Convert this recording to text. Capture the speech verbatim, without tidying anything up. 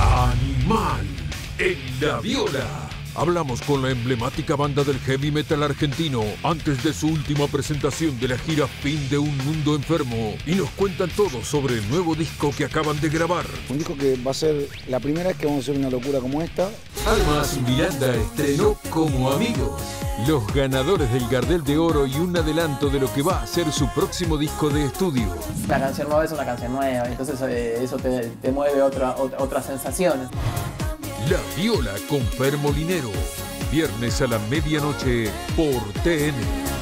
Animal en la Viola. Hablamos con la emblemática banda del heavy metal argentino antes de su última presentación de la gira Fin de un Mundo Enfermo y nos cuentan todo sobre el nuevo disco que acaban de grabar. Un disco que va a ser la primera vez que vamos a hacer una locura como esta. Almas Miranda estrenó Como Amigos. Los ganadores del Gardel de Oro y un adelanto de lo que va a ser su próximo disco de estudio. La canción nueva es una canción nueva, entonces eh, eso te, te mueve otra, otra, otras sensaciones. La Viola con Fer Molinero. Viernes a la medianoche por T N.